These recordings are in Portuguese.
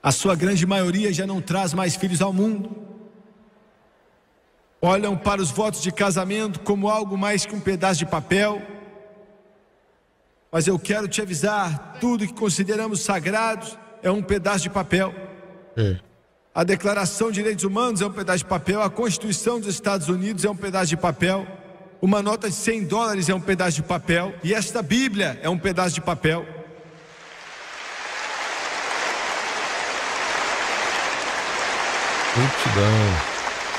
A sua grande maioria já não traz mais filhos ao mundo. Olham para os votos de casamento como algo mais que um pedaço de papel. Mas eu quero te avisar, tudo que consideramos sagrado é um pedaço de papel. A Declaração de Direitos Humanos é um pedaço de papel. A Constituição dos Estados Unidos é um pedaço de papel. Uma nota de $100 é um pedaço de papel. E esta Bíblia é um pedaço de papel. Multidão.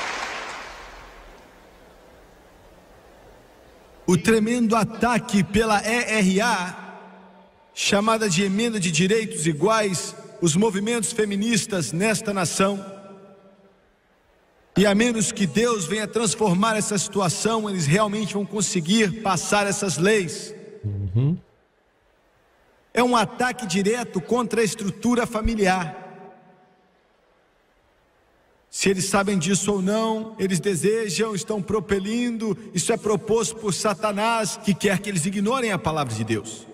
O tremendo ataque pela ERA, chamada de Emenda de Direitos Iguais, os movimentos feministas nesta nação. E a menos que Deus venha transformar essa situação, eles realmente vão conseguir passar essas leis. É um ataque direto contra a estrutura familiar. Se eles sabem disso ou não, eles desejam, estão propelindo, isso é proposto por Satanás, que quer que eles ignorem a palavra de Deus.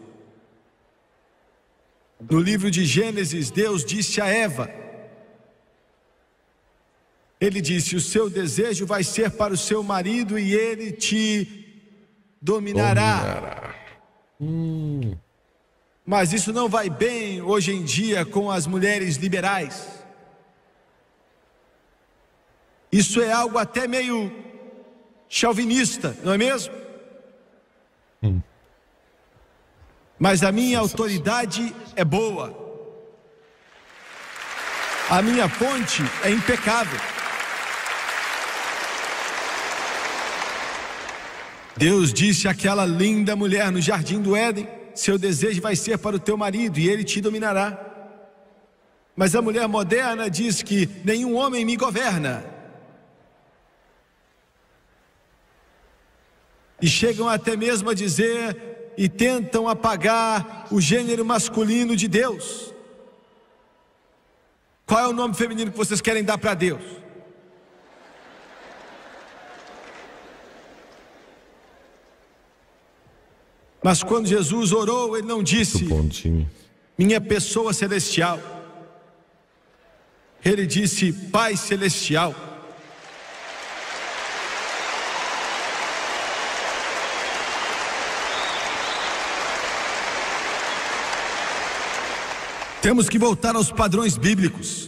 No livro de Gênesis, Deus disse a Eva, Ele disse, o seu desejo vai ser para o seu marido e ele te dominará. Mas isso não vai bem hoje em dia com as mulheres liberais. Isso é algo até meio chauvinista, não é mesmo? Mas a minha autoridade é boa. A minha fonte é impecável. Deus disse àquela linda mulher no jardim do Éden, seu desejo vai ser para o teu marido e ele te dominará. Mas a mulher moderna diz que nenhum homem me governa. E chegam até mesmo a dizer e tentam apagar o gênero masculino de Deus. Qual é o nome feminino que vocês querem dar para Deus? Mas quando Jesus orou, Ele não disse, minha pessoa celestial. Ele disse, Pai celestial. Temos que voltar aos padrões bíblicos.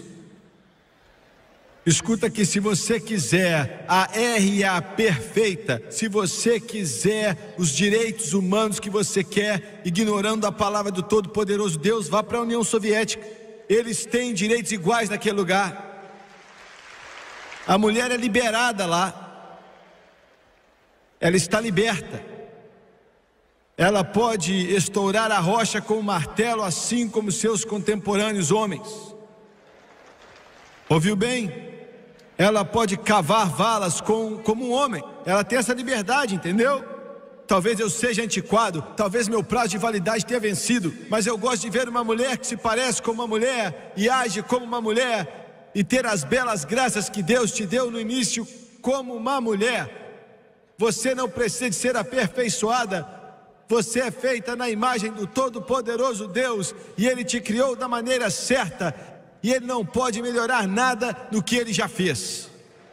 Escuta que se você quiser a RA perfeita, se você quiser os direitos humanos que você quer, ignorando a palavra do Todo-Poderoso Deus, vá para a União Soviética. Eles têm direitos iguais naquele lugar. A mulher é liberada lá. Ela está liberta. Ela pode estourar a rocha com um martelo, assim como seus contemporâneos homens. Ouviu bem? Ela pode cavar valas como um homem. Ela tem essa liberdade, entendeu? Talvez eu seja antiquado, talvez meu prazo de validade tenha vencido, mas eu gosto de ver uma mulher que se parece com uma mulher e age como uma mulher e ter as belas graças que Deus te deu no início como uma mulher. Você não precisa de ser aperfeiçoada. Você é feita na imagem do Todo-Poderoso Deus e Ele te criou da maneira certa e Ele não pode melhorar nada no que Ele já fez.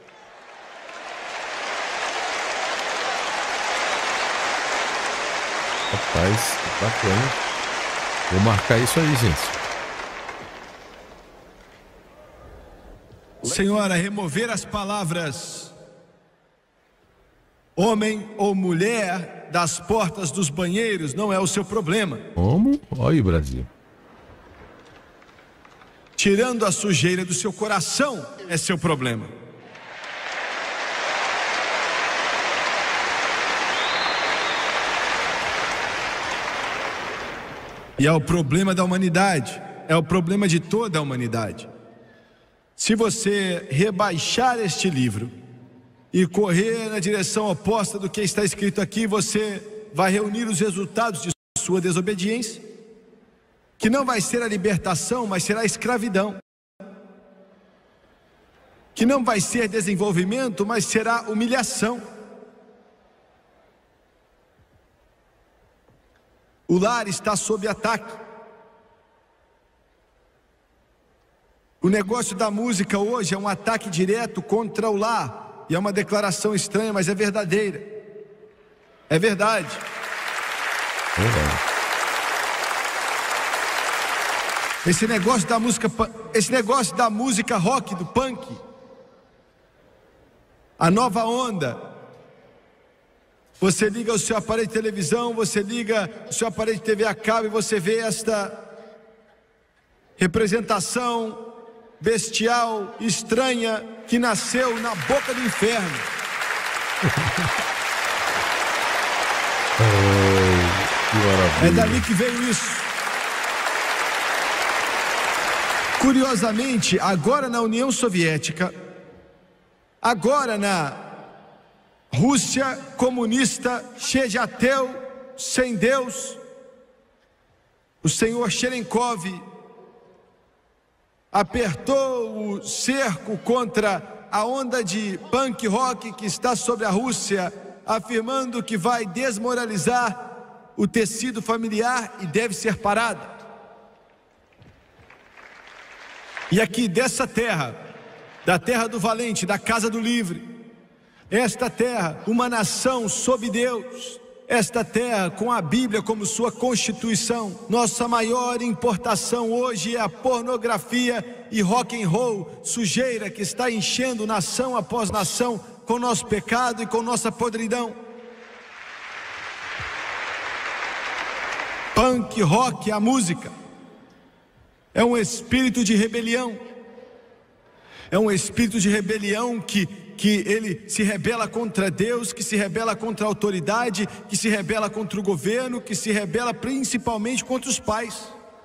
Rapaz, bacana. Vou marcar isso aí, gente. Senhora, remover as palavras homem ou mulher das portas dos banheiros não é o seu problema. Como? Olha aí, Brasil. Tirando a sujeira do seu coração é seu problema. E é o problema da humanidade, é o problema de toda a humanidade. Se você rebaixar este livro e correr na direção oposta do que está escrito aqui, você vai reunir os resultados de sua desobediência, que não vai ser a libertação, mas será a escravidão, que não vai ser desenvolvimento, mas será humilhação. O lar está sob ataque. O negócio da música hoje é um ataque direto contra o lar. E é uma declaração estranha, mas é verdadeira. É verdade. Esse negócio da música rock, do punk, a nova onda. Você liga o seu aparelho de televisão, você liga o seu aparelho de TV a cabo e você vê esta representação bestial, estranha, que nasceu na boca do inferno. Que maravilha. É dali que veio isso. Curiosamente, agora na União Soviética, agora na Rússia comunista, cheia de ateu, sem Deus, o senhor Cherenkov apertou o cerco contra a onda de punk rock que está sobre a Rússia, afirmando que vai desmoralizar o tecido familiar e deve ser parada. E aqui dessa terra, da terra do valente, da casa do livre, esta terra, uma nação sob Deus, esta terra com a Bíblia como sua constituição, nossa maior importação hoje é a pornografia e rock and roll, sujeira que está enchendo nação após nação com nosso pecado e com nossa podridão. Punk, rock, a música é um espírito de rebelião. É um espírito de rebelião que ele se rebela contra Deus, que se rebela contra a autoridade, que se rebela contra o governo, que se rebela principalmente contra os pais,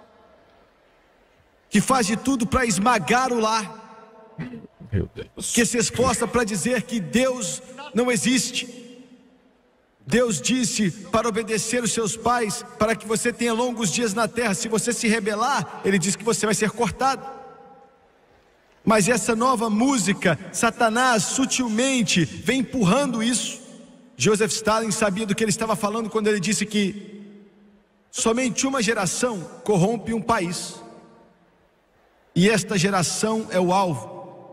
que faz de tudo para esmagar o lar, Meu Deus. que se esforça para dizer que Deus não existe. Deus disse para obedecer os seus pais, para que você tenha longos dias na terra. Se você se rebelar, ele diz que você vai ser cortado. Mas essa nova música, Satanás sutilmente vem empurrando isso. Joseph Stalin sabia do que ele estava falando quando ele disse que somente uma geração corrompe um país, e esta geração é o alvo.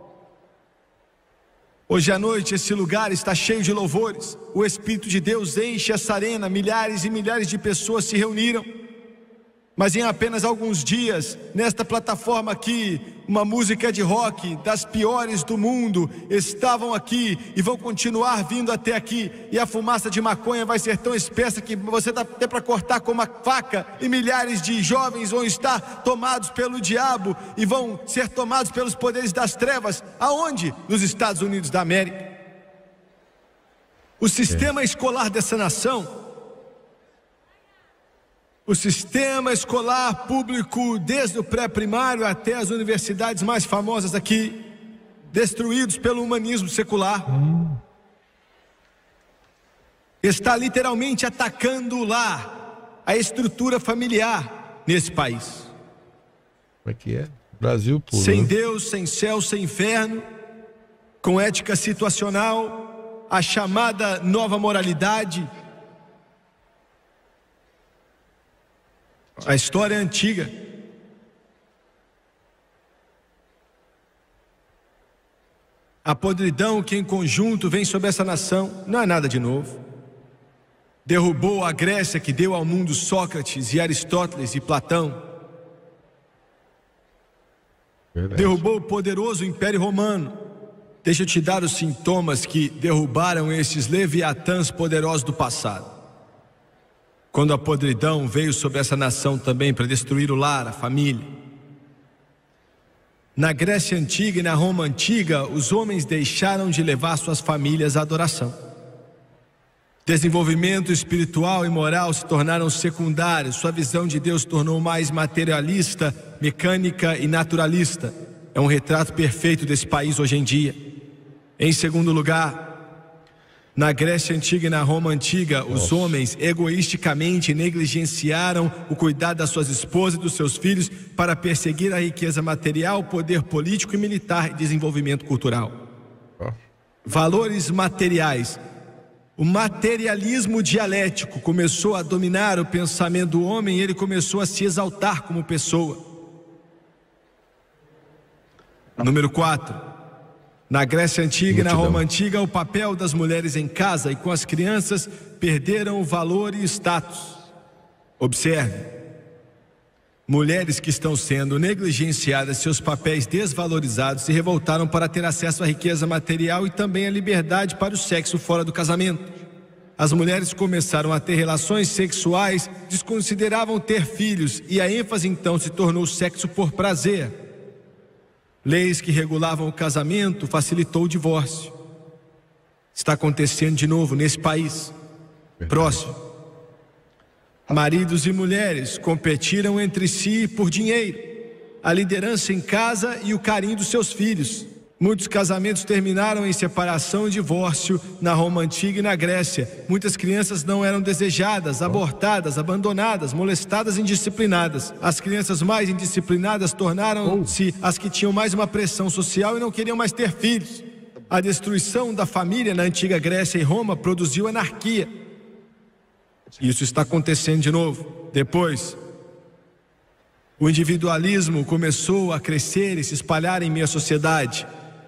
Hoje à noite esse lugar está cheio de louvores. O Espírito de Deus enche essa arena. Milhares e milhares de pessoas se reuniram. Mas em apenas alguns dias, nesta plataforma aqui, uma música de rock das piores do mundo estavam aqui e vão continuar vindo até aqui. E a fumaça de maconha vai ser tão espessa que você dá até para cortar com uma faca. E milhares de jovens vão estar tomados pelo diabo e vão ser tomados pelos poderes das trevas. Aonde? Nos Estados Unidos da América. O sistema escolar dessa nação, o sistema escolar público, desde o pré-primário até as universidades mais famosas aqui, destruídos pelo humanismo secular, está literalmente atacando o lar, a estrutura familiar nesse país. Como é que é? Brasil puro. Sem Deus, sem céu, sem inferno, com ética situacional, a chamada nova moralidade. A história é antiga. A podridão que em conjunto vem sobre essa nação não é nada de novo. Derrubou a Grécia, que deu ao mundo Sócrates e Aristóteles e Platão. Verdade. Derrubou o poderoso Império Romano. Deixa eu te dar os sintomas que derrubaram esses leviatãs poderosos do passado. Quando a podridão veio sobre essa nação também para destruir o lar, a família. Na Grécia Antiga e na Roma Antiga, os homens deixaram de levar suas famílias à adoração. Desenvolvimento espiritual e moral se tornaram secundários. Sua visão de Deus se tornou mais materialista, mecânica e naturalista. É um retrato perfeito desse país hoje em dia. Em segundo lugar, na Grécia Antiga e na Roma Antiga, os homens egoisticamente negligenciaram o cuidado das suas esposas e dos seus filhos para perseguir a riqueza material, o poder político e militar e desenvolvimento cultural. Valores materiais. O materialismo dialético começou a dominar o pensamento do homem e ele começou a se exaltar como pessoa. Número 4. Na Grécia Antiga e na Roma Antiga, o papel das mulheres em casa e com as crianças perderam o valor e status. Observe. Mulheres que estão sendo negligenciadas, seus papéis desvalorizados, se revoltaram para ter acesso à riqueza material e também à liberdade para o sexo fora do casamento. As mulheres começaram a ter relações sexuais, desconsideravam ter filhos e a ênfase então se tornou sexo por prazer. Leis que regulavam o casamento facilitou o divórcio. Está acontecendo de novo nesse país. Próximo. Maridos e mulheres competiram entre si por dinheiro, a liderança em casa e o carinho dos seus filhos. Muitos casamentos terminaram em separação e divórcio na Roma Antiga e na Grécia. Muitas crianças não eram desejadas, abortadas, abandonadas, molestadas e indisciplinadas. As crianças mais indisciplinadas tornaram-se as que tinham mais uma pressão social e não queriam mais ter filhos. A destruição da família na antiga Grécia e Roma produziu anarquia. Isso está acontecendo de novo. Depois, o individualismo começou a crescer e se espalhar em meio à sociedade,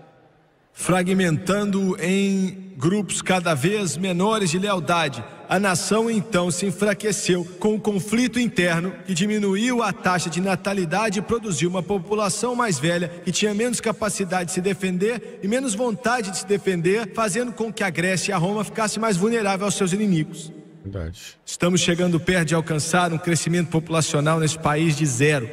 fragmentando em grupos cada vez menores de lealdade. A nação então se enfraqueceu com o conflito interno que diminuiu a taxa de natalidade e produziu uma população mais velha que tinha menos capacidade de se defender e menos vontade de se defender, fazendo com que a Grécia e a Roma ficassem mais vulneráveis aos seus inimigos. Verdade. Estamos chegando perto de alcançar um crescimento populacional nesse país de 0.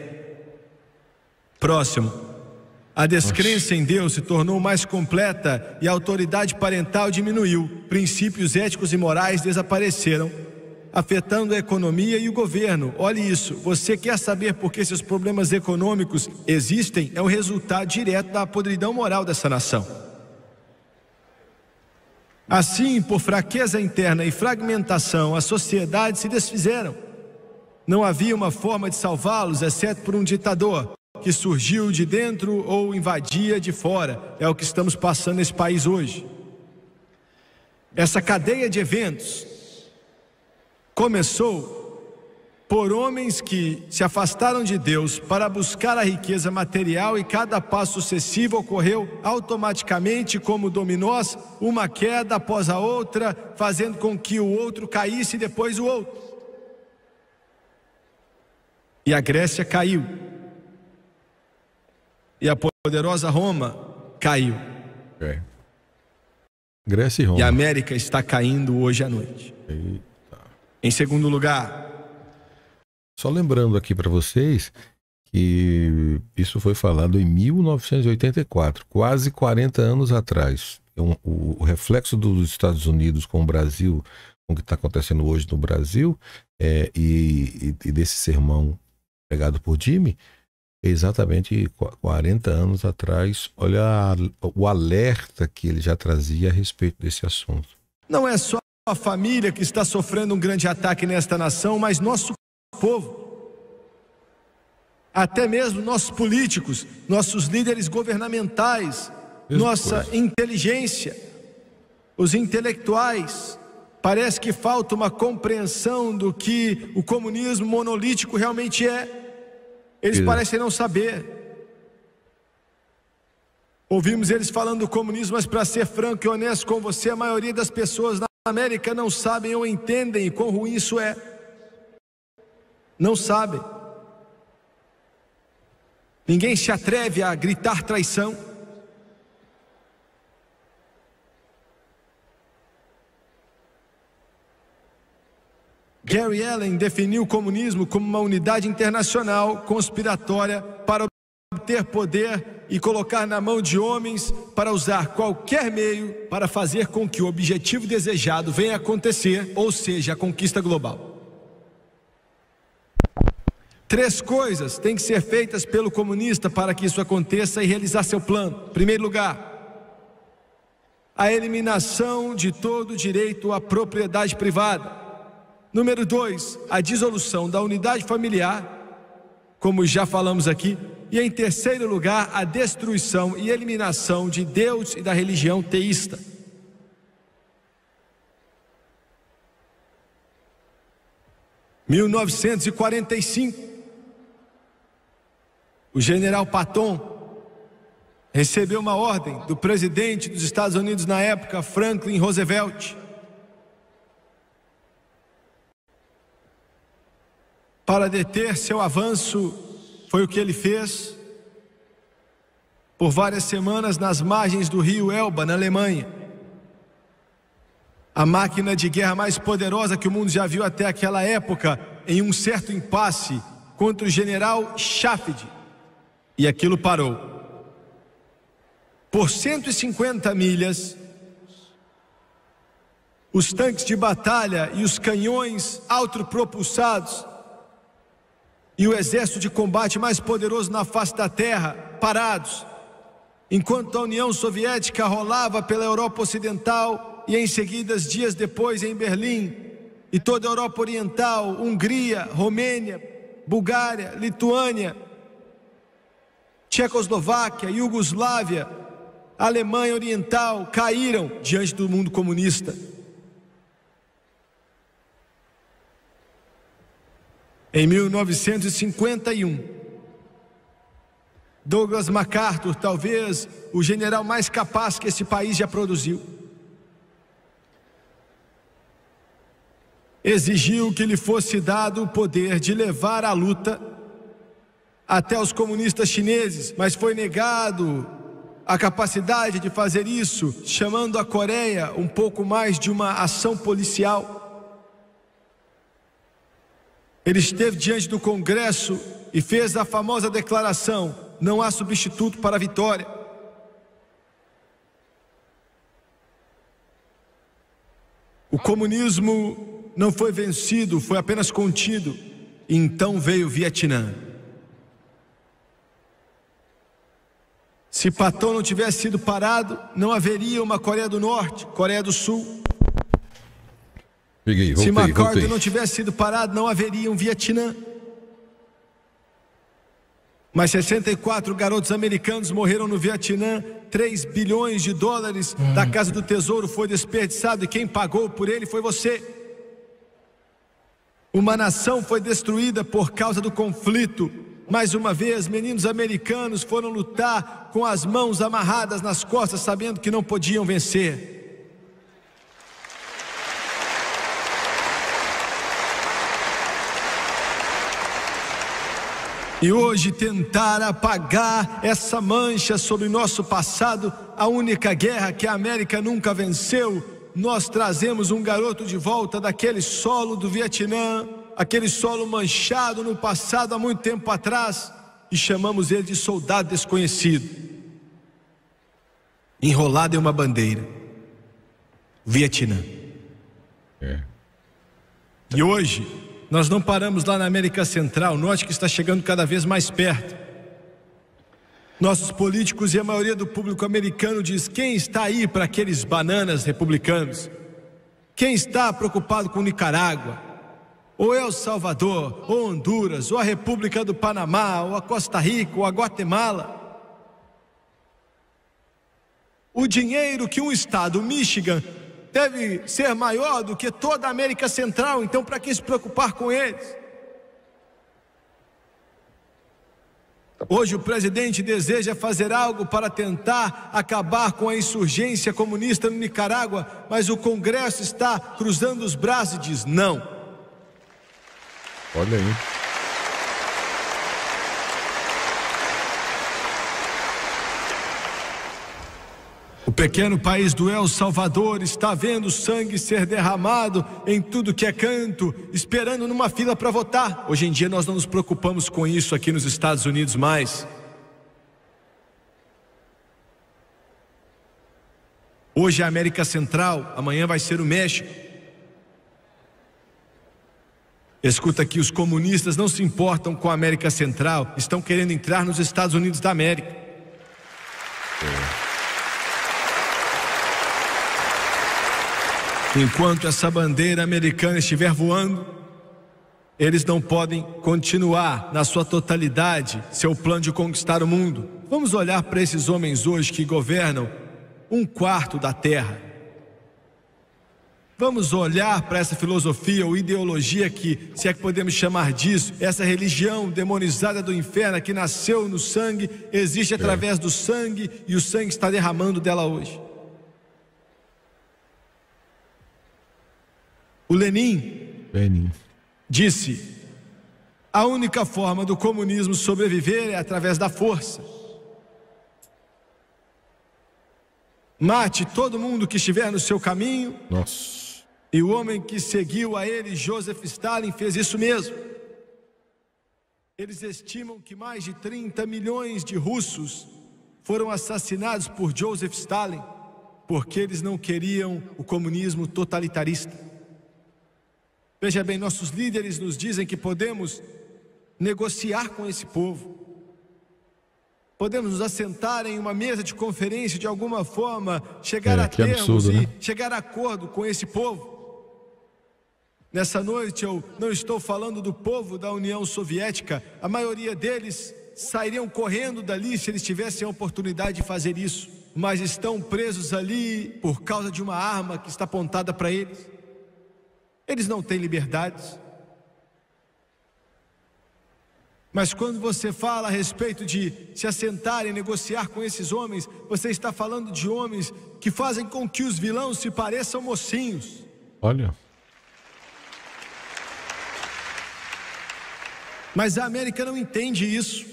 Próximo. A descrença em Deus se tornou mais completa e a autoridade parental diminuiu. Princípios éticos e morais desapareceram, afetando a economia e o governo. Olhe isso. Você quer saber por que esses problemas econômicos existem? É o resultado direto da podridão moral dessa nação. Assim, por fraqueza interna e fragmentação, as sociedades se desfizeram. Não havia uma forma de salvá-los, exceto por um ditador que surgiu de dentro ou invadia de fora. É o que estamos passando nesse país hoje. Essa cadeia de eventos começou por homens que se afastaram de Deus para buscar a riqueza material e cada passo sucessivo ocorreu automaticamente como dominós, uma queda após a outra, fazendo com que o outro caísse e depois o outro. E a Grécia caiu. E a poderosa Roma caiu. Grécia e Roma. E a América está caindo hoje à noite. Eita. Em segundo lugar, só lembrando aqui para vocês que isso foi falado em 1984, quase 40 anos atrás. O reflexo dos Estados Unidos com o Brasil, com o que está acontecendo hoje no Brasil, e desse sermão pregado por Jimmy, exatamente 40 anos atrás. Olha o alerta que ele já trazia a respeito desse assunto. Não é só a família que está sofrendo um grande ataque nesta nação, mas nosso povo, até mesmo nossos políticos, nossos líderes governamentais, nossa inteligência, os intelectuais. Parece que falta uma compreensão do que o comunismo monolítico realmente é. Eles parecem não saber. Ouvimos eles falando do comunismo, mas para ser franco e honesto com você, a maioria das pessoas na América não sabem ou entendem quão ruim isso é. Não sabem. Ninguém se atreve a gritar traição. Gary Allen definiu o comunismo como uma unidade internacional conspiratória para obter poder e colocar na mão de homens para usar qualquer meio para fazer com que o objetivo desejado venha a acontecer, ou seja, a conquista global. 3 coisas têm que ser feitas pelo comunista para que isso aconteça e realizar seu plano. Em primeiro lugar, a eliminação de todo direito à propriedade privada. Número 2, a dissolução da unidade familiar, como já falamos aqui. E em terceiro lugar, a destruição e eliminação de Deus e da religião teísta. Em 1945, o general Patton recebeu uma ordem do presidente dos Estados Unidos na época, Franklin Roosevelt, para deter seu avanço. Foi o que ele fez por várias semanas nas margens do rio Elba, na Alemanha. A máquina de guerra mais poderosa que o mundo já viu até aquela época, em um certo impasse contra o general Schaffid. E aquilo parou. Por 150 milhas, os tanques de batalha e os canhões autopropulsados e o exército de combate mais poderoso na face da terra, parados, enquanto a União Soviética rolava pela Europa Ocidental e em seguida, dias depois, em Berlim, e toda a Europa Oriental, Hungria, Romênia, Bulgária, Lituânia, Tchecoslováquia, Iugoslávia, Alemanha Oriental, caíram diante do mundo comunista. Em 1951, Douglas MacArthur, talvez o general mais capaz que esse país já produziu, exigiu que lhe fosse dado o poder de levar a luta até os comunistas chineses, mas foi negado a capacidade de fazer isso, chamando a Coreia um pouco mais de uma ação policial. Ele esteve diante do Congresso e fez a famosa declaração: não há substituto para a vitória. O comunismo não foi vencido, foi apenas contido. E então veio o Vietnã. Se Patton não tivesse sido parado, não haveria uma Coreia do Norte, Coreia do Sul. Se MacArthur não tivesse sido parado, não haveria um Vietnã. Mas 64 garotos americanos morreram no Vietnã. 3 bilhões de dólares da Casa do Tesouro foi desperdiçado, e quem pagou por ele foi você. Uma nação foi destruída por causa do conflito. Mais uma vez, meninos americanos foram lutar com as mãos amarradas nas costas, sabendo que não podiam vencer. E hoje tentar apagar essa mancha sobre nosso passado, a única guerra que a América nunca venceu, nós trazemos um garoto de volta daquele solo do Vietnã, aquele solo manchado no passado há muito tempo atrás, e chamamos ele de soldado desconhecido, enrolado em uma bandeira, Vietnã. E hoje nós não paramos lá na América Central, note que está chegando cada vez mais perto. Nossos políticos e a maioria do público americano diz: quem está aí para aqueles bananas republicanos? Quem está preocupado com Nicarágua, ou El Salvador, ou Honduras, ou a República do Panamá, ou a Costa Rica, ou a Guatemala? O dinheiro que um estado, o Michigan, deve ser maior do que toda a América Central, então para que se preocupar com eles? Hoje o presidente deseja fazer algo para tentar acabar com a insurgência comunista no Nicarágua, mas o Congresso está cruzando os braços e diz não. Olha aí. O pequeno país do El Salvador está vendo sangue ser derramado em tudo que é canto, esperando numa fila para votar. Hoje em dia nós não nos preocupamos com isso aqui nos Estados Unidos mais. Hoje é a América Central, amanhã vai ser o México. Escuta aqui, os comunistas não se importam com a América Central, estão querendo entrar nos Estados Unidos da América. Enquanto essa bandeira americana estiver voando, eles não podem continuar na sua totalidade seu plano de conquistar o mundo. Vamos olhar para esses homens hoje que governam 1/4 da terra. Vamos olhar para essa filosofia ou ideologia que, se é que podemos chamar disso, essa religião demonizada do inferno que nasceu no sangue, existe através do sangue e o sangue está derramando dela hoje. O Lenin disse: a única forma do comunismo sobreviver é através da força. Mate todo mundo que estiver no seu caminho. Nossa. E o homem que seguiu a ele, Joseph Stalin, fez isso mesmo. Eles estimam que mais de 30 milhões de russos foram assassinados por Joseph Stalin, porque eles não queriam o comunismo totalitarista. Veja bem, nossos líderes nos dizem que podemos negociar com esse povo. Podemos nos assentar em uma mesa de conferência, de alguma forma, chegar a termos absurdo, né? e chegar a acordo com esse povo. Nessa noite eu não estou falando do povo da União Soviética. A maioria deles sairiam correndo dali se eles tivessem a oportunidade de fazer isso, mas estão presos ali por causa de uma arma que está apontada para eles. Eles não têm liberdades. Mas quando você fala a respeito de se assentar e negociar com esses homens, você está falando de homens que fazem com que os vilões se pareçam mocinhos. Olha. Mas a América não entende isso.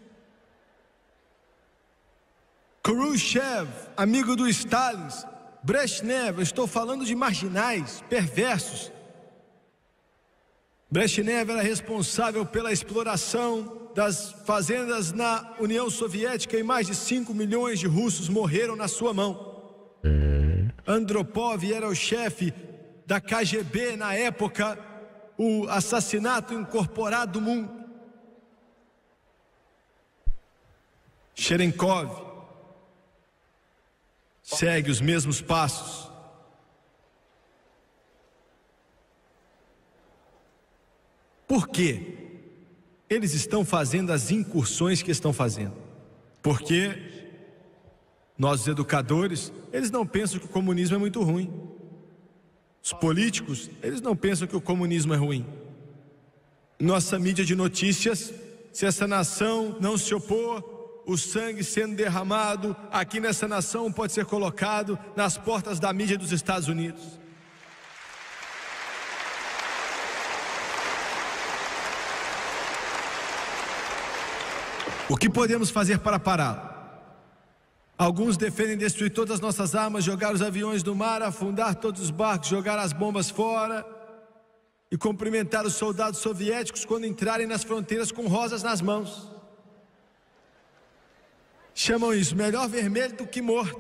Khrushchev, amigo do Stalin, Brezhnev, eu estou falando de marginais, perversos. Brezhnev era responsável pela exploração das fazendas na União Soviética e mais de 5 milhões de russos morreram na sua mão. Andropov era o chefe da KGB na época, o assassinato incorporado do mundo. Cherenkov segue os mesmos passos. Por quê? Eles estão fazendo as incursões que estão fazendo. Porque nós, os educadores, eles não pensam que o comunismo é muito ruim. Os políticos, eles não pensam que o comunismo é ruim. Nossa mídia de notícias, se essa nação não se opor, o sangue sendo derramado aqui nessa nação pode ser colocado nas portas da mídia dos Estados Unidos. O que podemos fazer para pará-lo? Alguns defendem destruir todas as nossas armas, jogar os aviões no mar, afundar todos os barcos, jogar as bombas fora e cumprimentar os soldados soviéticos quando entrarem nas fronteiras com rosas nas mãos. Chamam isso melhor vermelho do que morto.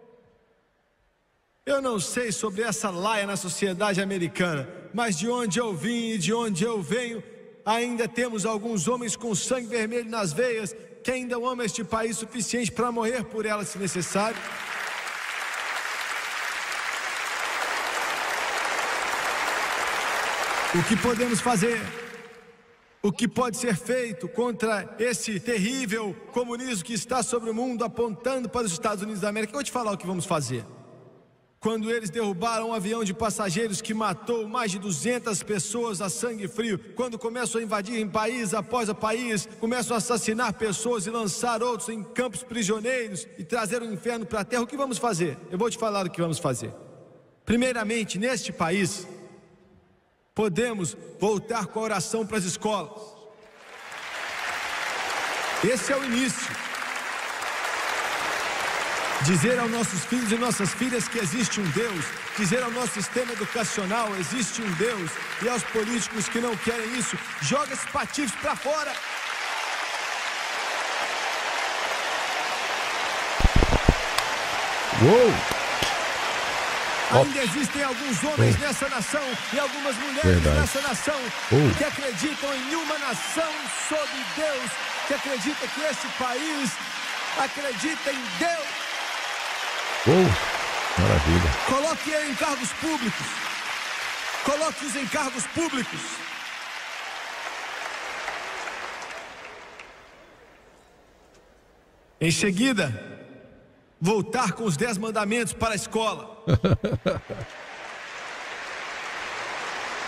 Eu não sei sobre essa laia na sociedade americana, mas de onde eu vim e de onde eu venho, ainda temos alguns homens com sangue vermelho nas veias que ainda amam este país suficiente para morrer por ela se necessário. O que podemos fazer? O que pode ser feito contra esse terrível comunismo que está sobre o mundo apontando para os Estados Unidos da América? Eu vou te falar o que vamos fazer. Quando eles derrubaram um avião de passageiros que matou mais de 200 pessoas a sangue frio, quando começam a invadir em país após país, começam a assassinar pessoas e lançar outros em campos prisioneiros e trazer o inferno para a terra, o que vamos fazer? Eu vou te falar o que vamos fazer. Primeiramente, neste país, podemos voltar com a oração para as escolas. Esse é o início. Dizer aos nossos filhos e nossas filhas que existe um Deus, dizer ao nosso sistema educacional existe um Deus, e aos políticos que não querem isso, joga esses patifes para fora. Uou! Ainda existem alguns homens nessa nação e algumas mulheres nessa nação que acreditam em uma nação sob Deus, que acredita que este país acredita em Deus. Maravilha. Coloque ele em cargos públicos. Coloque-os em cargos públicos. Em seguida, voltar com os 10 mandamentos para a escola.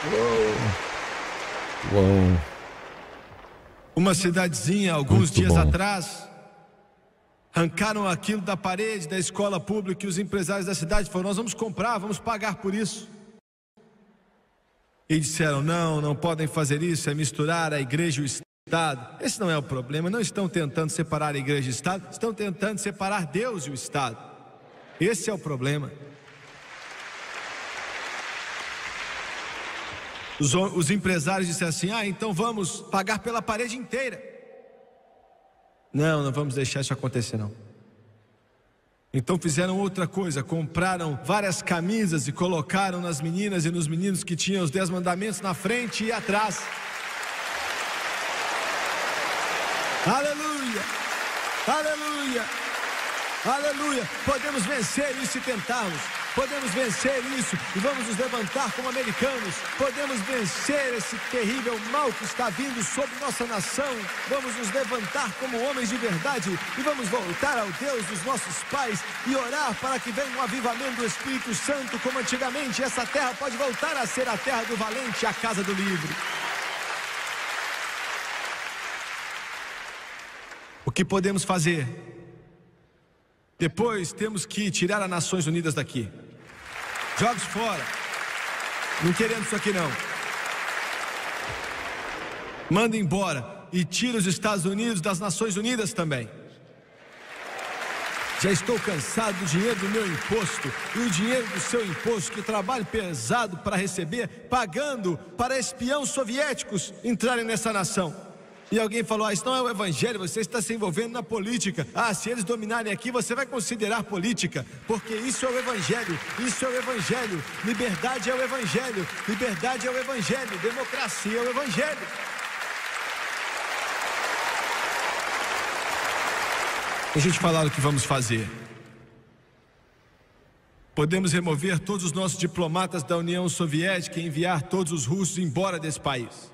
Uou. Uma cidadezinha, alguns Muito dias bom. atrás, arrancaram aquilo da parede da escola pública e os empresários da cidade falaram: nós vamos comprar, vamos pagar por isso. E disseram: não podem fazer isso, é misturar a igreja e o Estado. Esse não é o problema, não estão tentando separar a igreja e o Estado, estão tentando separar Deus e o Estado. Esse é o problema. Os empresários disseram assim: então vamos pagar pela parede inteira. Não vamos deixar isso acontecer não. Então fizeram outra coisa, compraram várias camisas e colocaram nas meninas e nos meninos que tinham os 10 mandamentos na frente e atrás. Aleluia, aleluia, aleluia. Podemos vencer isso se tentarmos. Podemos vencer isso e vamos nos levantar como americanos. Podemos vencer esse terrível mal que está vindo sobre nossa nação. Vamos nos levantar como homens de verdade e vamos voltar ao Deus dos nossos pais e orar para que venha um avivamento do Espírito Santo como antigamente. Essa terra pode voltar a ser a terra do valente, a casa do livre. O que podemos fazer? Depois temos que tirar as Nações Unidas daqui. Joga isso fora. Não queremos isso aqui não. Manda embora e tira os Estados Unidos das Nações Unidas também. Já estou cansado do dinheiro do meu imposto e o dinheiro do seu imposto que trabalho pesado para receber, pagando para espiões soviéticos entrarem nessa nação. E alguém falou: isso não é o evangelho, você está se envolvendo na política. Se eles dominarem aqui, você vai considerar política, porque isso é o evangelho, isso é o evangelho. Liberdade é o evangelho, liberdade é o evangelho, democracia é o evangelho. Deixa eu te falar o que vamos fazer. Podemos remover todos os nossos diplomatas da União Soviética e enviar todos os russos embora desse país.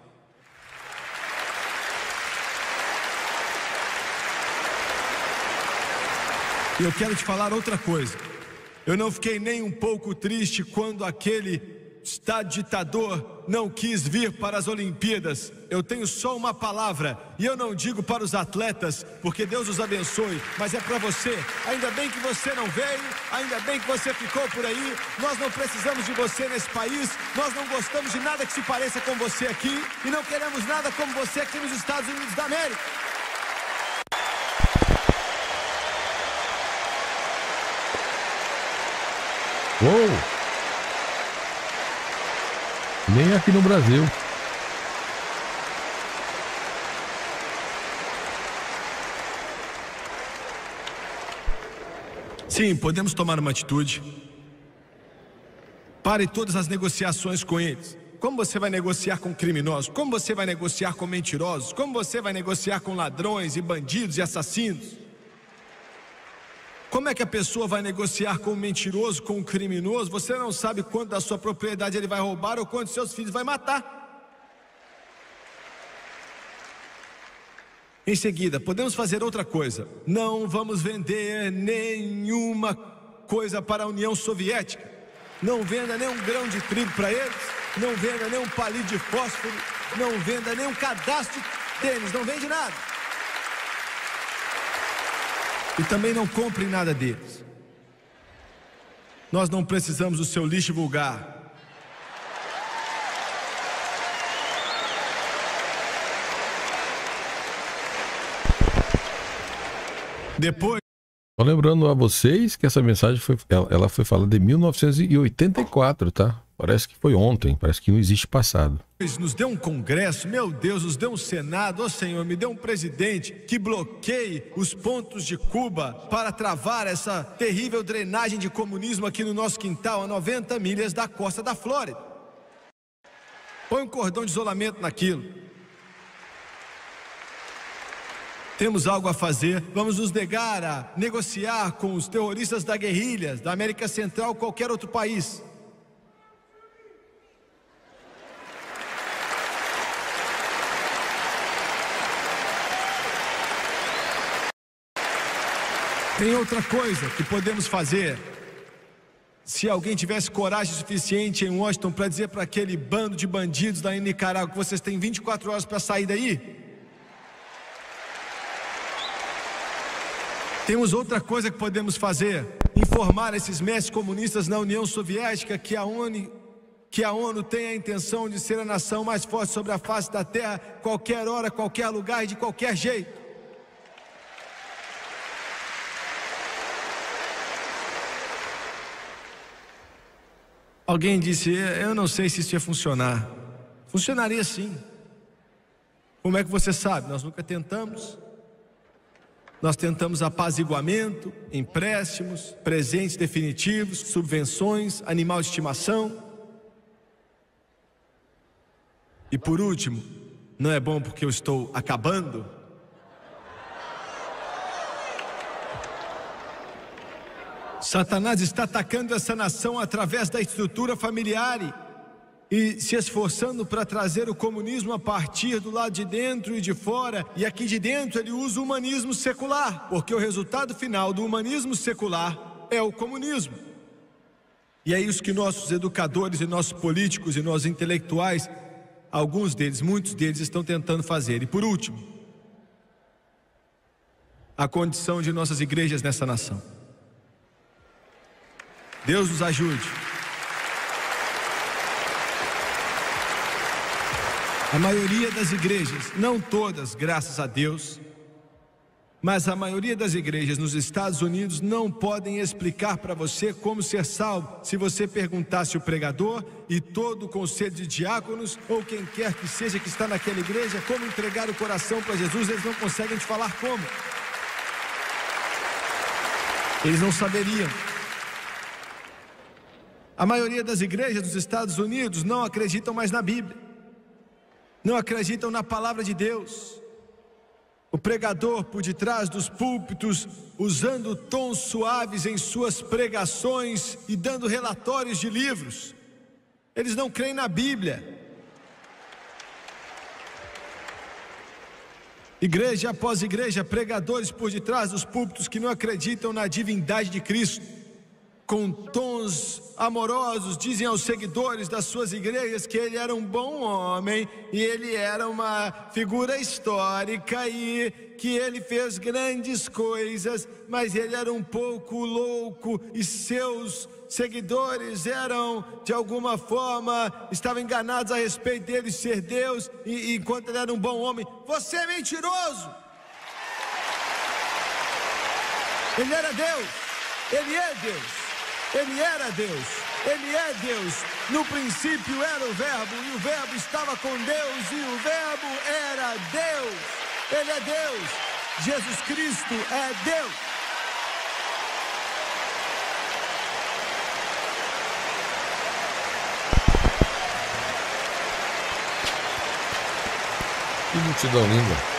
E eu quero te falar outra coisa. Eu não fiquei nem um pouco triste quando aquele Estado ditador não quis vir para as Olimpíadas. Eu tenho só uma palavra, e eu não digo para os atletas, porque Deus os abençoe, mas é para você. Ainda bem que você não veio, ainda bem que você ficou por aí. Nós não precisamos de você nesse país, nós não gostamos de nada que se pareça com você aqui, e não queremos nada como você aqui nos Estados Unidos da América. Uou! Nem aqui no Brasil. Sim, podemos tomar uma atitude. Pare todas as negociações com eles. Como você vai negociar com criminosos? Como você vai negociar com mentirosos? Como você vai negociar com ladrões e bandidos e assassinos? Como é que a pessoa vai negociar com um mentiroso, com um criminoso? Você não sabe quanto da sua propriedade ele vai roubar ou quantos seus filhos vai matar. Em seguida, podemos fazer outra coisa. Não vamos vender nenhuma coisa para a União Soviética. Não venda nenhum grão de trigo para eles. Não venda nenhum palito de fósforo. Não venda nenhum cadastro de tênis. Não vende nada. E também não compre nada deles. Nós não precisamos do seu lixo vulgar. Depois... Só lembrando a vocês que essa mensagem ela foi falada em 1984, tá? Parece que foi ontem, parece que não existe passado. Nos deu um congresso, meu Deus, nos deu um senado, Senhor, me deu um presidente que bloqueie os pontos de Cuba para travar essa terrível drenagem de comunismo aqui no nosso quintal, a 90 milhas da costa da Flórida. Põe um cordão de isolamento naquilo. Temos algo a fazer, vamos nos negar a negociar com os terroristas da guerrilha, da América Central ou qualquer outro país. Tem outra coisa que podemos fazer. Se alguém tivesse coragem suficiente em Washington para dizer para aquele bando de bandidos lá em Nicarágua que vocês têm 24 horas para sair daí. Temos outra coisa que podemos fazer: informar esses mestres comunistas na União Soviética que a ONU tem a intenção de ser a nação mais forte sobre a face da terra, qualquer hora, qualquer lugar e de qualquer jeito. Alguém disse: eu não sei se isso ia funcionar. Funcionaria sim. Como é que você sabe? Nós nunca tentamos. Nós tentamos apaziguamento, empréstimos, presentes definitivos, subvenções, animal de estimação. E por último, não é bom porque eu estou acabando? Satanás está atacando essa nação através da estrutura familiar e se esforçando para trazer o comunismo a partir do lado de dentro e de fora. E aqui de dentro ele usa o humanismo secular, porque o resultado final do humanismo secular é o comunismo. E é isso que nossos educadores e nossos políticos e nossos intelectuais, alguns deles, muitos deles, estão tentando fazer. E por último, a condição de nossas igrejas nessa nação. Deus nos ajude. A maioria das igrejas, não todas, graças a Deus, mas a maioria das igrejas nos Estados Unidos não podem explicar para você como ser salvo se você perguntasse o pregador e todo o conselho de diáconos ou quem quer que seja que está naquela igreja como entregar o coração para Jesus. Eles não conseguem te falar como. Eles não saberiam. A maioria das igrejas dos Estados Unidos não acreditam mais na Bíblia, não acreditam na palavra de Deus. O pregador por detrás dos púlpitos, usando tons suaves em suas pregações e dando relatórios de livros. Eles não creem na Bíblia. Igreja após igreja, pregadores por detrás dos púlpitos que não acreditam na divindade de Cristo, com tons amorosos, dizem aos seguidores das suas igrejas que ele era um bom homem e ele era uma figura histórica e que ele fez grandes coisas, mas ele era um pouco louco e seus seguidores eram, de alguma forma, estavam enganados a respeito dele ser Deus, e enquanto ele era um bom homem. Você é mentiroso! Ele era Deus, ele é Deus. Ele era Deus, Ele é Deus. No princípio era o Verbo, e o Verbo estava com Deus, e o Verbo era Deus. Ele é Deus. Jesus Cristo é Deus. Que multidão linda.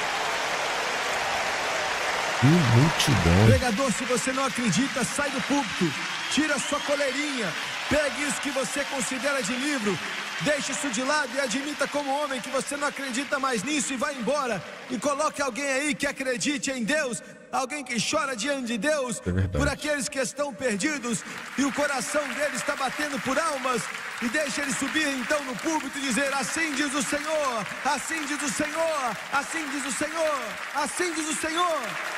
Que multidão. Pregador, se você não acredita, sai do púlpito. Tira sua coleirinha. Pegue isso que você considera de livro. Deixe isso de lado e admita como homem que você não acredita mais nisso e vai embora. E coloque alguém aí que acredite em Deus. Alguém que chora diante de Deus por aqueles que estão perdidos e o coração dele está batendo por almas. E deixe ele subir então no púlpito e dizer: assim diz o Senhor, assim diz o Senhor, assim diz o Senhor, assim diz o Senhor.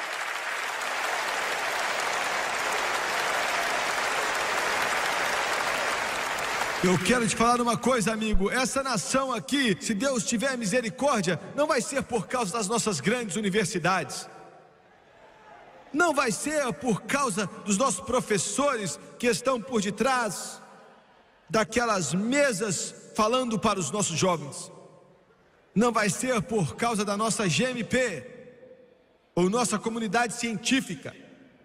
Eu quero te falar uma coisa, amigo. Essa nação aqui, se Deus tiver misericórdia, não vai ser por causa das nossas grandes universidades. Não vai ser por causa dos nossos professores que estão por detrás daquelas mesas falando para os nossos jovens. Não vai ser por causa da nossa GMP ou nossa comunidade científica.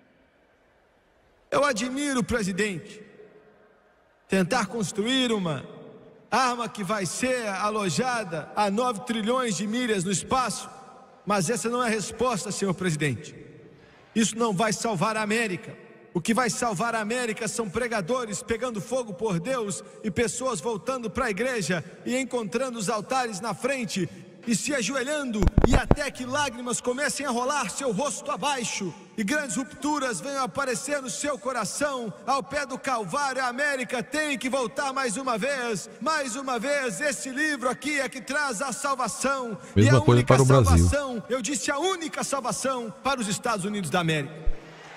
Eu admiro o presidente tentar construir uma arma que vai ser alojada a 9 trilhões de milhas no espaço, mas essa não é a resposta, senhor presidente. Isso não vai salvar a América. O que vai salvar a América são pregadores pegando fogo por Deus e pessoas voltando para a igreja e encontrando os altares na frente e se ajoelhando, e até que lágrimas comecem a rolar seu rosto abaixo, e grandes rupturas venham aparecer no seu coração, ao pé do Calvário, a América tem que voltar mais uma vez. Esse livro aqui é que traz a salvação. Mesma e a coisa única para o Brasil. salvação, eu disse a única salvação para os Estados Unidos da América.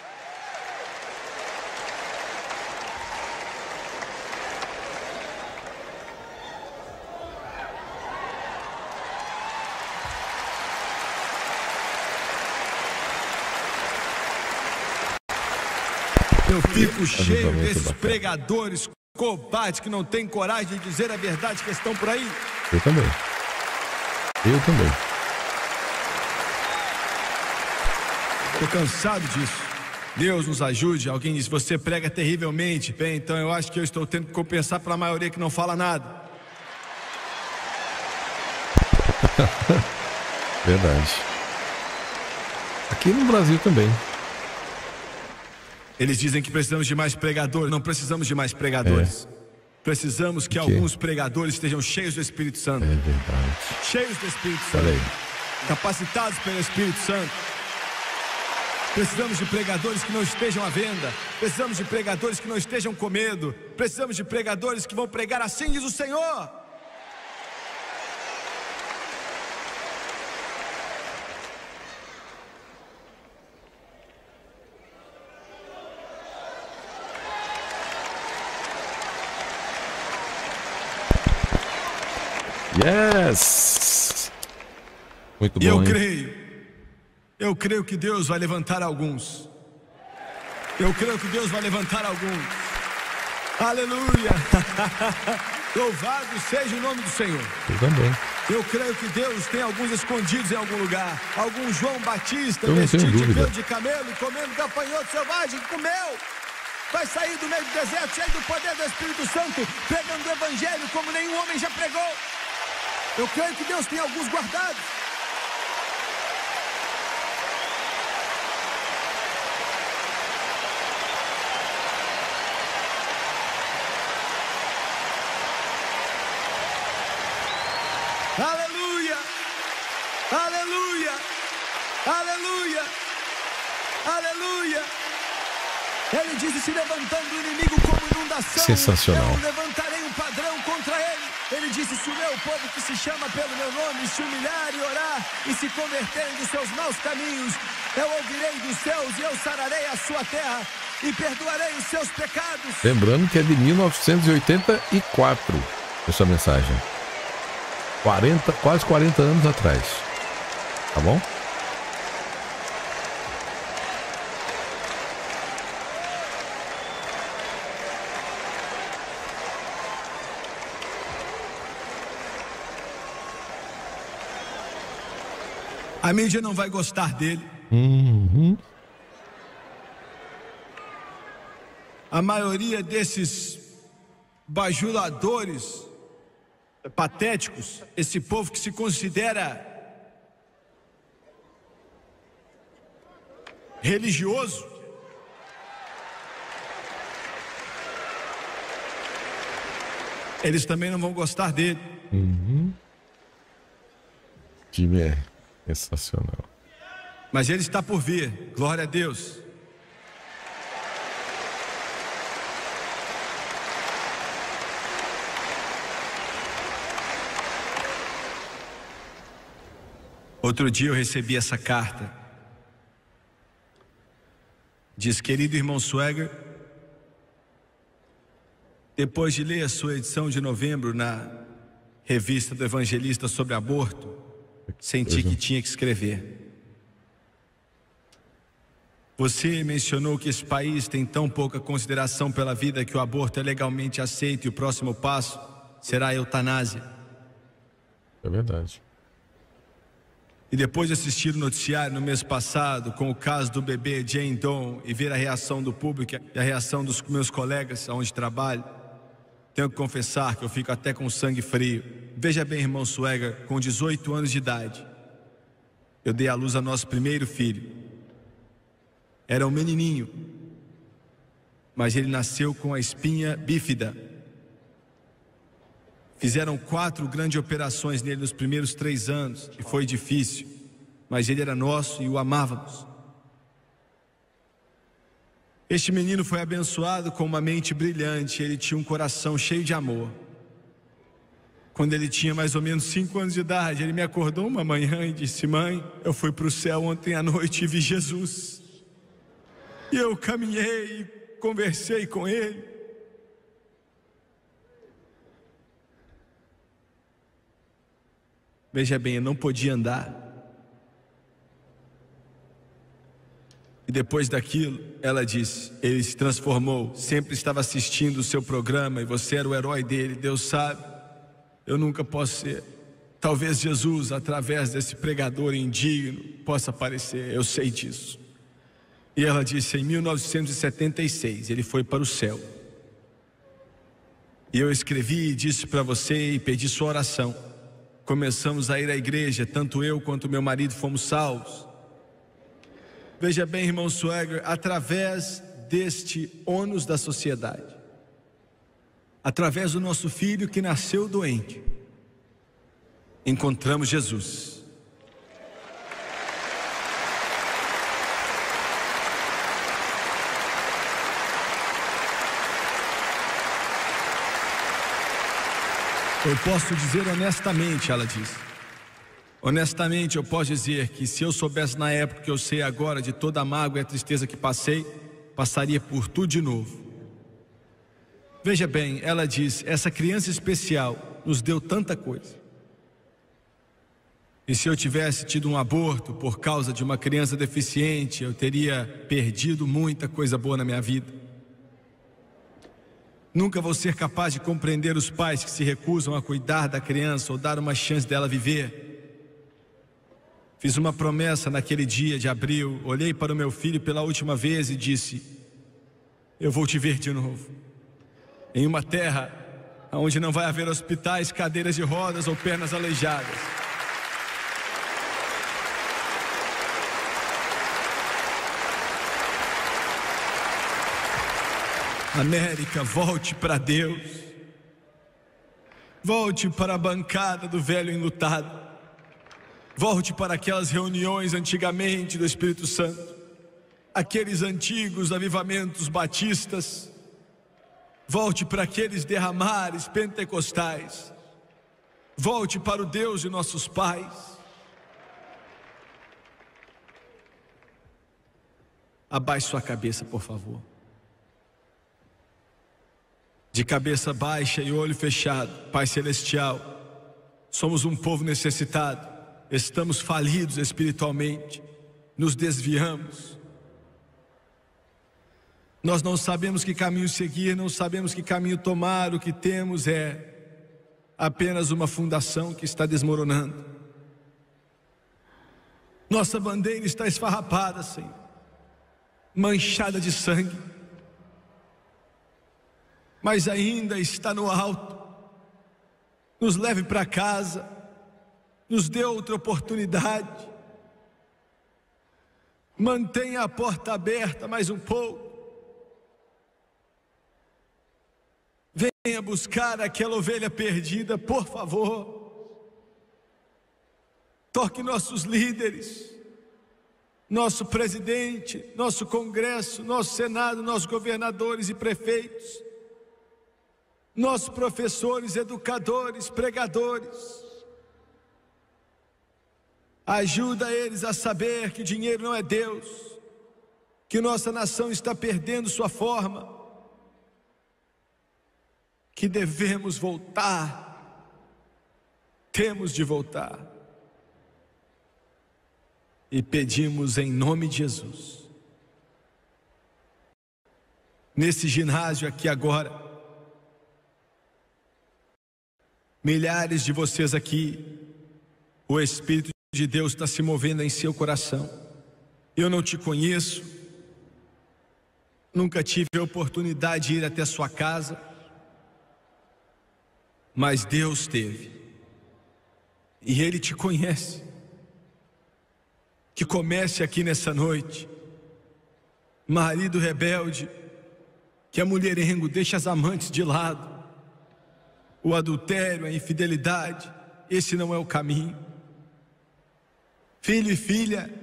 Eu fico cheio desses pregadores covardes que não têm coragem de dizer a verdade que estão por aí. Eu também. Estou cansado disso. Deus nos ajude. Alguém diz, você prega terrivelmente. Bem, então eu acho que eu estou tendo que compensar pela maioria que não fala nada. Verdade. Aqui no Brasil também. Eles dizem que precisamos de mais pregadores. Não precisamos de mais pregadores. Precisamos que alguns pregadores estejam cheios do Espírito Santo. É verdade. Cheios do Espírito Santo. Olha aí. Capacitados pelo Espírito Santo. Precisamos de pregadores que não estejam à venda. Precisamos de pregadores que não estejam com medo. Precisamos de pregadores que vão pregar assim diz o Senhor. Yes! Muito bom, Eu creio que Deus vai levantar alguns. Aleluia! Louvado seja o nome do Senhor. Eu também. Eu creio que Deus tem alguns escondidos em algum lugar. Algum João Batista Eu não tenho vestido de dúvida. pelo de camelo e comendo gafanhoto selvagem que comeu. Vai sair do meio do deserto cheio do poder do Espírito Santo, pregando o evangelho como nenhum homem já pregou. Eu creio que Deus tem alguns guardados. Aleluia! Aleluia! Aleluia! Aleluia! Ele disse, se levantando o inimigo como inundação, Sensacional. eu levantarei um padrão contra ele. Ele disse, se o meu povo que se chama pelo meu nome se humilhar e orar e se converterem dos seus maus caminhos, eu ouvirei dos céus e eu sararei a sua terra e perdoarei os seus pecados. Lembrando que é de 1984 essa mensagem. Quase 40 anos atrás. Tá bom? A mídia não vai gostar dele. A maioria desses bajuladores patéticos, esse povo que se considera religioso, eles também não vão gostar dele. O time é sensacional. Mas ele está por vir, glória a Deus. Outro dia eu recebi essa carta. Diz, querido irmão Swagger, depois de ler a sua edição de novembro na revista do Evangelista sobre aborto, senti que tinha que escrever. Você mencionou que esse país tem tão pouca consideração pela vida que o aborto é legalmente aceito e o próximo passo será a eutanásia. É verdade. E depois de assistir o noticiário no mês passado com o caso do bebê Jane Doe e ver a reação do público e a reação dos meus colegas onde trabalho, tenho que confessar que eu fico até com sangue frio. Veja bem, irmão Swagger, com 18 anos de idade, eu dei à luz a nosso primeiro filho. Era um menininho, mas ele nasceu com a espinha bífida. Fizeram 4 grandes operações nele nos primeiros 3 anos, e foi difícil, mas ele era nosso e o amávamos. Este menino foi abençoado com uma mente brilhante, ele tinha um coração cheio de amor. Quando ele tinha mais ou menos 5 anos de idade, ele me acordou uma manhã e disse: mãe, eu fui para o céu ontem à noite e vi Jesus. E eu caminhei e conversei com ele. Veja bem, eu não podia andar. E depois daquilo, ela disse: ele se transformou, sempre estava assistindo o seu programa e você era o herói dele. Deus sabe, eu nunca posso ser. Talvez Jesus, através desse pregador indigno, possa aparecer, eu sei disso. E ela disse: em 1976, ele foi para o céu. E eu escrevi e disse para você e pedi sua oração. Começamos a ir à igreja, tanto eu quanto meu marido fomos salvos. Veja bem, irmão Swagger, através deste ônus da sociedade, através do nosso filho que nasceu doente, encontramos Jesus. Eu posso dizer honestamente, ela disse. Honestamente, eu posso dizer que se eu soubesse na época que eu sei agora de toda a mágoa e a tristeza que passei, passaria por tudo de novo. Veja bem, ela diz: essa criança especial nos deu tanta coisa. E se eu tivesse tido um aborto por causa de uma criança deficiente, eu teria perdido muita coisa boa na minha vida. Nunca vou ser capaz de compreender os pais que se recusam a cuidar da criança ou dar uma chance dela viver. Fiz uma promessa naquele dia de abril, olhei para o meu filho pela última vez e disse: eu vou te ver de novo, em uma terra onde não vai haver hospitais, cadeiras de rodas ou pernas aleijadas. América, volte para Deus. Volte para a bancada do velho enlutado. Volte para aquelas reuniões antigamente do Espírito Santo, aqueles antigos avivamentos batistas. Volte para aqueles derramares pentecostais. Volte para o Deus de nossos pais. Abaixe sua cabeça, por favor. De cabeça baixa e olho fechado. Pai Celestial, somos um povo necessitado, estamos falidos espiritualmente, nos desviamos. Nós não sabemos que caminho seguir, não sabemos que caminho tomar. O que temos é apenas uma fundação que está desmoronando. Nossa bandeira está esfarrapada, Senhor, manchada de sangue, mas ainda está no alto. Nos leve para casa, nos dê outra oportunidade, mantenha a porta aberta mais um pouco, venha buscar aquela ovelha perdida, por favor. Toque nossos líderes, nosso presidente, nosso Congresso, nosso Senado, nossos governadores e prefeitos, nossos professores, educadores, pregadores. Ajuda eles a saber que dinheiro não é Deus, que nossa nação está perdendo sua forma, que devemos voltar, temos de voltar. E pedimos em nome de Jesus. Nesse ginásio aqui agora, milhares de vocês aqui, o Espírito de Deus está se movendo em seu coração. Eu não te conheço, nunca tive a oportunidade de ir até sua casa, mas Deus teve, e Ele te conhece. Que comece aqui nessa noite, marido rebelde, que é mulherengo, deixa as amantes de lado, o adultério, a infidelidade. Esse não é o caminho. Filho e filha,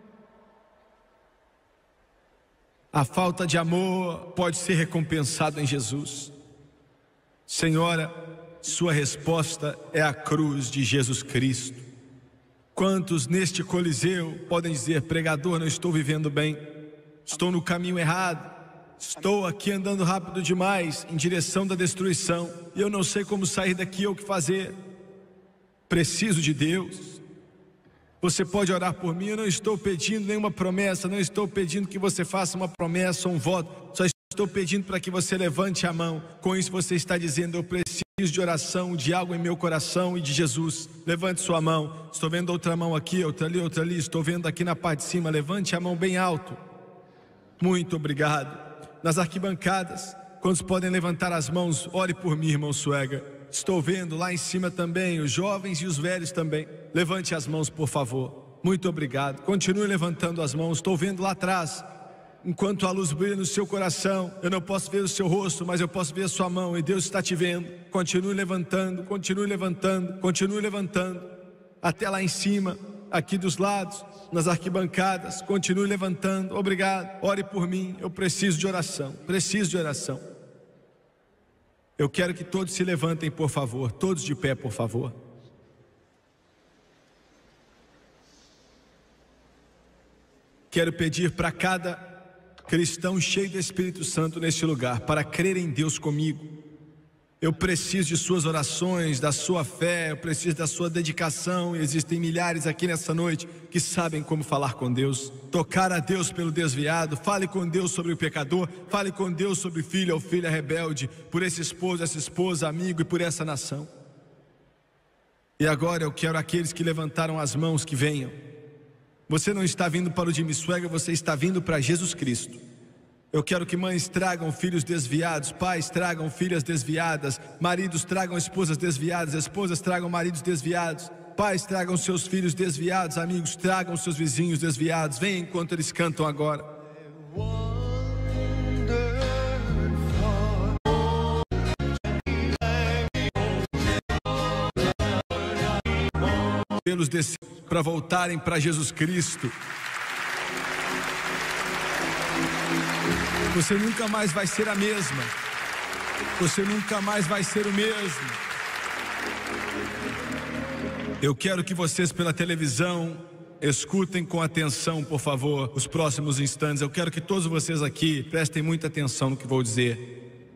a falta de amor pode ser recompensado em Jesus. Senhora, sua resposta é a cruz de Jesus Cristo. Quantos neste coliseu podem dizer: pregador, não estou vivendo bem, estou no caminho errado, estou aqui andando rápido demais em direção da destruição, e eu não sei como sair daqui ou o que fazer, preciso de Deus. Você pode orar por mim. Eu não estou pedindo nenhuma promessa, não estou pedindo que você faça uma promessa ou um voto, só estou pedindo para que você levante a mão. Com isso você está dizendo: eu preciso de oração, de algo em meu coração e de Jesus. Levante sua mão. Estou vendo outra mão aqui, outra ali, estou vendo aqui na parte de cima. Levante a mão bem alto. Muito obrigado. Nas arquibancadas, quantos podem levantar as mãos? Ore por mim, irmão Suega. Estou vendo lá em cima também, os jovens e os velhos também. Levante as mãos, por favor. Muito obrigado. Continue levantando as mãos. Estou vendo lá atrás. Enquanto a luz brilha no seu coração, eu não posso ver o seu rosto, mas eu posso ver a sua mão, e Deus está te vendo. Continue levantando, continue levantando, continue levantando. Até lá em cima, aqui dos lados, nas arquibancadas, continue levantando. Obrigado. Ore por mim. Eu preciso de oração. Preciso de oração. Eu quero que todos se levantem, por favor. Todos de pé, por favor. Quero pedir para cada cristão cheio do Espírito Santo neste lugar, para crer em Deus comigo. Eu preciso de suas orações, da sua fé, eu preciso da sua dedicação. E existem milhares aqui nessa noite que sabem como falar com Deus, tocar a Deus pelo desviado. Fale com Deus sobre o pecador, fale com Deus sobre o filho ou filha rebelde, por esse esposo, essa esposa, amigo, e por essa nação. E agora eu quero aqueles que levantaram as mãos que venham. Você não está vindo para o Jimmy Swaggart, você está vindo para Jesus Cristo. Eu quero que mães tragam filhos desviados, pais tragam filhas desviadas, maridos tragam esposas desviadas, esposas tragam maridos desviados, pais tragam seus filhos desviados, amigos tragam seus vizinhos desviados. Vem enquanto eles cantam agora. Pelos para voltarem para Jesus Cristo. Você nunca mais vai ser a mesma. Você nunca mais vai ser o mesmo. Eu quero que vocês pela televisão escutem com atenção, por favor, os próximos instantes. Eu quero que todos vocês aqui prestem muita atenção no que vou dizer.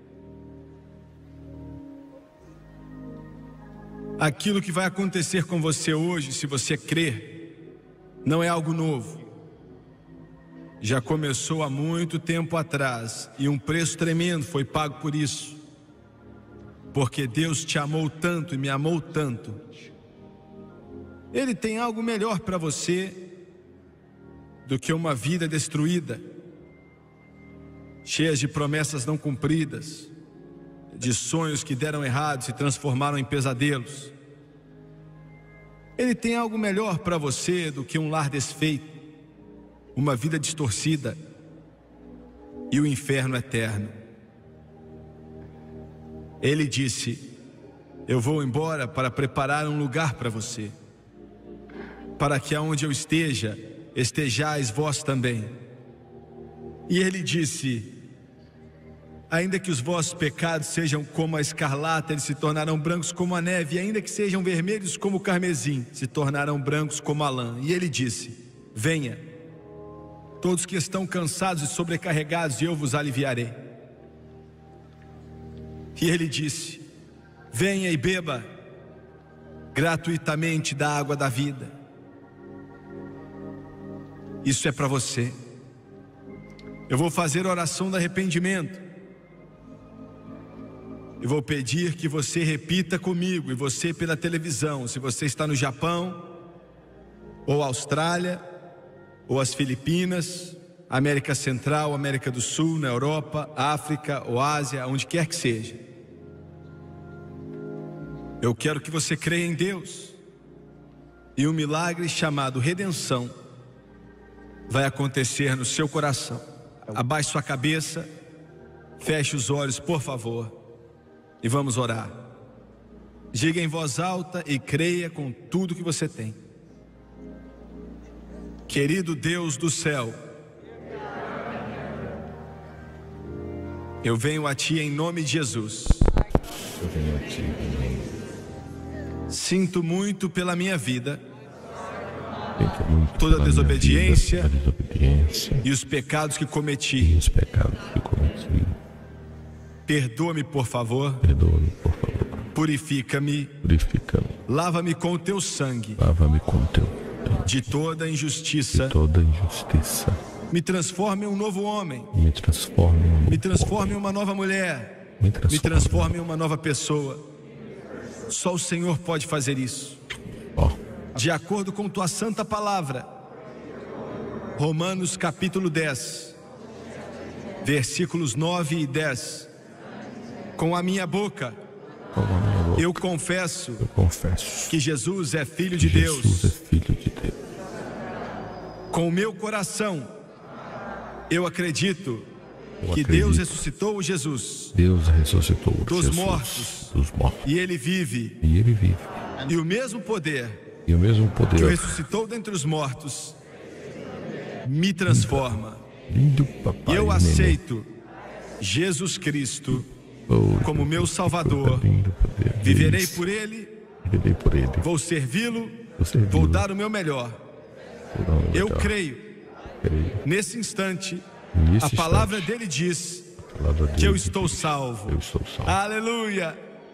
Aquilo que vai acontecer com você hoje, se você crer, não é algo novo. Já começou há muito tempo atrás, e um preço tremendo foi pago por isso. Porque Deus te amou tanto e me amou tanto. Ele tem algo melhor para você do que uma vida destruída, cheia de promessas não cumpridas, de sonhos que deram errado e se transformaram em pesadelos. Ele tem algo melhor para você do que um lar desfeito, uma vida distorcida e o inferno eterno. Ele disse: eu vou embora para preparar um lugar para você, para que aonde eu esteja, estejais vós também. E ele disse: ainda que os vossos pecados sejam como a escarlata, eles se tornarão brancos como a neve, e ainda que sejam vermelhos como o carmesim, se tornarão brancos como a lã. E ele disse: venha, todos que estão cansados e sobrecarregados, e eu vos aliviarei. E ele disse: venha e beba gratuitamente da água da vida. Isso é para você. Eu vou fazer a oração do arrependimento. Eu vou pedir que você repita comigo, e você pela televisão, se você está no Japão, ou Austrália, ou as Filipinas, América Central, América do Sul, na Europa, África ou Ásia, onde quer que seja. Eu quero que você creia em Deus, e um milagre chamado redenção vai acontecer no seu coração. Abaixe sua cabeça, feche os olhos, por favor, e vamos orar. Diga em voz alta e creia com tudo que você tem. Querido Deus do céu, eu venho a Ti em nome de Jesus. Eu venho a Ti em nome. Sinto muito pela minha vida, Sinto muito toda pela desobediência, minha vida, a desobediência e os pecados que e cometi. os pecados que cometi. Perdoa-me, por favor. Perdoa-me, por favor. Purifica-me. Purifica-me. Lava-me com o Teu sangue Lava-me com Teu sangue de toda injustiça. de toda injustiça. Me transforme em um novo homem. Me transforme em um novo Me transforme em homem. uma nova mulher. Me Me transforme em uma nova pessoa. Só o Senhor pode fazer isso. Ó, De acordo com Tua santa palavra. Romanos capítulo 10, versículos 9 e 10. Com a minha boca com a minha boca eu confesso eu confesso que Jesus é Filho que de Jesus é Deus. Filho de Deus. Com o meu coração eu acredito Eu que acredito. Deus ressuscitou Jesus Deus ressuscitou dos Jesus mortos. dos mortos. E Ele vive. E Ele vive. E o mesmo poder E o mesmo que o poder ressuscitou dentre os mortos me transforma. lindo, E papai. eu neném. aceito Jesus Cristo Oh, como meu Salvador. lindo poder Viverei deles. por Ele, Viverei por Ele. vou servi-lo, Vou servi-lo. vou dar o meu melhor. Vou dar o meu Eu melhor. creio, Creio. nesse instante, Nesse a palavra instante, dele diz a palavra que eu dele estou diz, salvo. Eu estou salvo. Aleluia!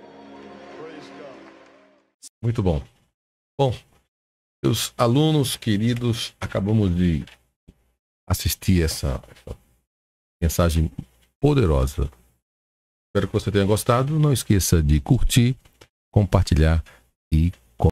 Muito bom. Bom, meus alunos queridos, acabamos de assistir essa mensagem poderosa. Espero que você tenha gostado. Não esqueça de curtir, compartilhar e